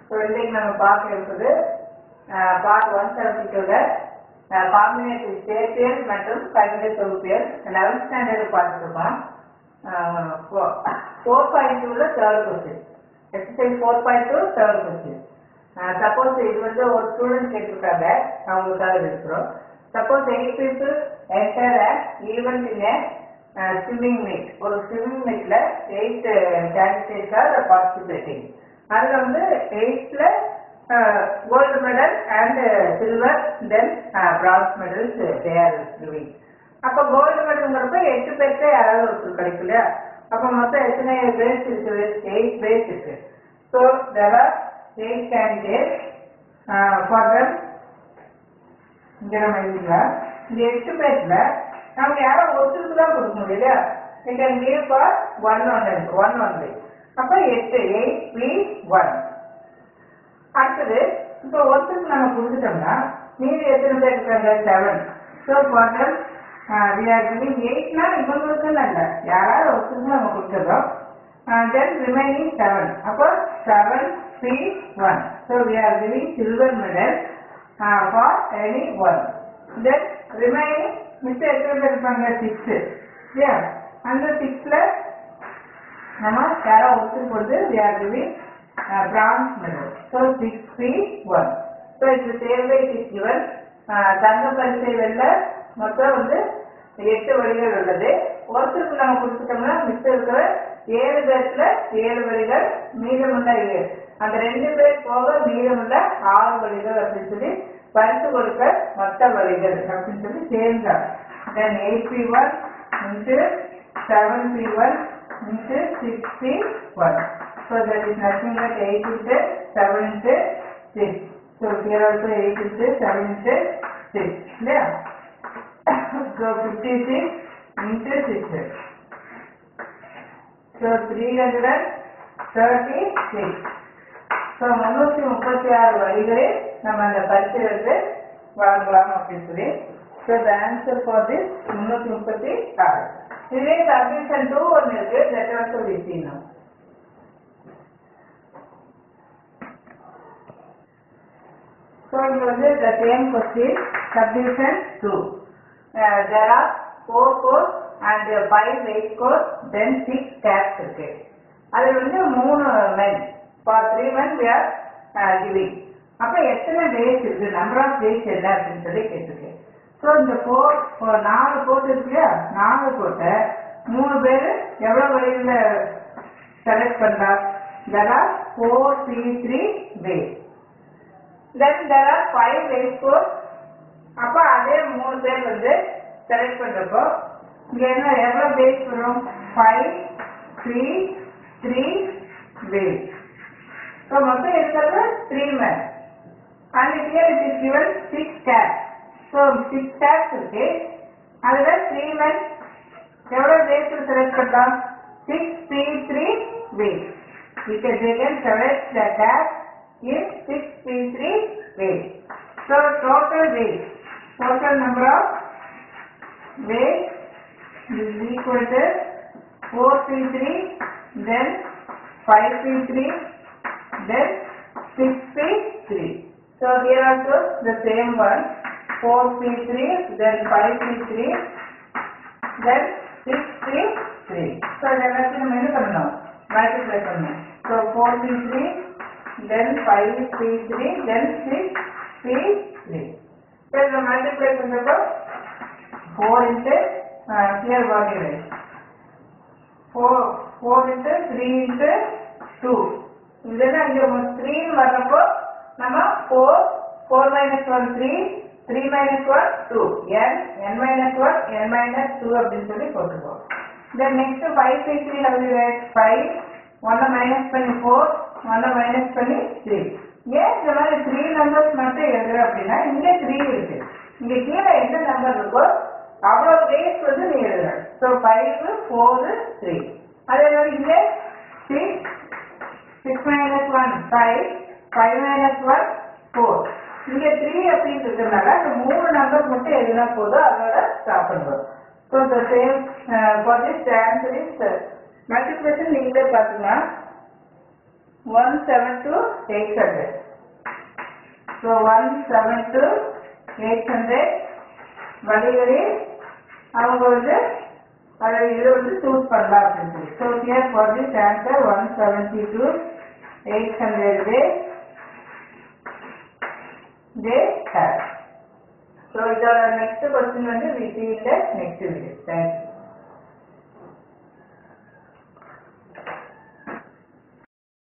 So இன்றைக்கு நம்ம பார்க்க இருக்குது பார்ட் 172 காம்பினேட்டிவ் சேர்ப்பியல் மற்றும் கணித தொகுப்பியல் 11th ஸ்டாண்டர்ட் பார்த்துருக்கோம். 4.2 third question, exercise 4.2 third question. Suppose இது வந்து ஒரு ஸ்டூடெண்ட் கேட்டிருக்காங்க, அவங்களுக்காக இருக்கிறோம். Suppose 8 people enter an event in a swimming meet. ஒரு ஸ்விம்மிங் மீட்ல 8 candidates are participating. அதில் வந்து 8th gold medal and silver, then bronze medals they are giving. அப்போ கோல்டு மெடல்ங்கிறப்ப 8 பேருக்கு யாராவது ஒருத்தர் கிடைக்கும் இல்லையா? அப்போ மொத்தம் எத்தனை பேஸ் இருக்குது? 8 பேஸ் இருக்கு. So there are 8 candidates for them. இங்கே நம்ம எழுதிக்கலாம். இந்த 8 பேர்ல நமக்கு யாரோ ஒருத்தருக்கு தான் கொடுக்க முடியும் இல்லையா? you can give for one only. அப்போ 8 அடுத்தது இப்போ ஒருத்தருக்கு நம்ம கொடுத்துட்டோம்னா மீதி எத்தனை பேர் இருக்காங்க? 7. So for them we are giving 8னா இவங்களுக்குன்னு இல்லை, யாராவது ஒருத்தருக்கு நம்ம கொடுத்துறோம். Then remaining 7. அப்போ 7 3 1. So we are giving silver medal for any one. Then remaining மிச்சம் எத்தனை பேர் இருப்பாங்க? 6 இல்லையா? அந்த 6ல நம்ம யாராவது ஒருத்தருக்கு கொடுத்து we are giving bronze medal. So 6 3 1. So இந்த தேர்வை is given. தங்க பரிசை வெல்ல மொத்தம் வந்து 8 வழிகள் உள்ளது. ஒருத்தருக்கு நம்ம கொடுத்துட்டோம்னா மிச்சம் இருக்கிற 7 பேர்ல 7 வழிகள், மீதமுள்ள அந்த 2 பேர் போக மீதமுள்ள 6 வழிகள் அப்படின்னு சொல்லி பரிசு கொடுக்க மொத்த வழிகள் அப்படின்னு சொல்லி சேர்ந்தார். Then 8p1 into 7p1 into 6p1. So that is nothing but 8 into 7 into 6. So here also 8 into 7 into 6. Yeah. So 56 into 6. So 336. So 336 வழிகளில் நம்ம அந்த பரிசை வாங்கலாம் அப்படின்னு சொல்லி. So the answer for this 336. இதுவே subdivision 2 ஒன்று இருக்கு, that also we see now. So it was the same question, subdivision 2. There are 4 course and 5 weight course, then 6 caps இருக்கு. அது வந்து 3 men. For 3 men we are giving. அப்போ எத்தனை days இருக்கு? number of days என்ன அப்படின்னு சொல்லி கேட்டிருக்கு. ஸோ இந்த 4 கோட் இருக்கு இல்லையா? 4 கோட்டை 3 பேர் எவ்வளோ வழியில் செலக்ட் பண்ணலாம்? there are 4 C3 ways. Then there are 5 weight course. அப்போ அதே 3 பேர் வந்து செலக்ட் பண்ணுறப்போ இங்கே என்ன எவ்வளோ பேஸ் வரும்? 5 3 3 ways. ஸோ மொத்தம் இருக்கிறது 3 men. And here it is given 6 caps. So 6 caps இருக்கு. அதில் 3 men எவ்வளோ பேஸ் செலக்ட் பண்ணலாம்? 6 P3 ways. You can select the cap in 6 P3 ways. So total weight, total number of weight is equal to 4 P3, then 5 P3, then 6 P3. So here also the same one, 4 P3, then 5 P3, then 6 P3. So எல்லாத்தையும் நம்ம என்ன பண்ணணும்? Multiply பண்ணணும். So 4 P3, then 5 P3, then 6 P3. So the multiply பண்ணுறப்போ 4 into here what is it? 4 into 3 into 2. இதெல்லாம் இங்கே 3 வர்றப்போ நம்ம 4 minus 1 3, 3 minus 1 2, n minus 1 n minus 2 அப்படின்னு சொல்லி போட்டுருக்கோம். Then next 5 P3 how you write? 5 1 minus பண்ணி 4, 1 minus பண்ணி 3. ஏன் இந்த மாதிரி 3 நம்பர்ஸ் மட்டும் எழுதுற அப்படின்னா இங்கே 3 இருக்கு, இங்கே கீழே எந்த நம்பர் இருக்கோ அவ்வளோ பேஸ் வந்து நீ எழுதுற. ஸோ 5 4 3. அதே மாதிரி இங்கே 6 minus 1 5, 5 minus 1 4. இங்கே 3 அப்படின்னு இருக்கிறதுனால அந்த 3 நம்பர் மட்டும் எழுதினா போதும், அதோட ஸ்டாப் பண்ணுவோம். So the same for this answer is multiplication நீங்களே பார்த்துக்கலாம். 17 to 800. So 17 to 800 வழிகளில் அவங்க வந்து அதை இதை வந்து சூஸ் பண்ணலாம் அப்படின்னு சொல்லி. So here for this answer 170 to 800 they have. So இதோட next question வந்து we see in the next video. Thank you.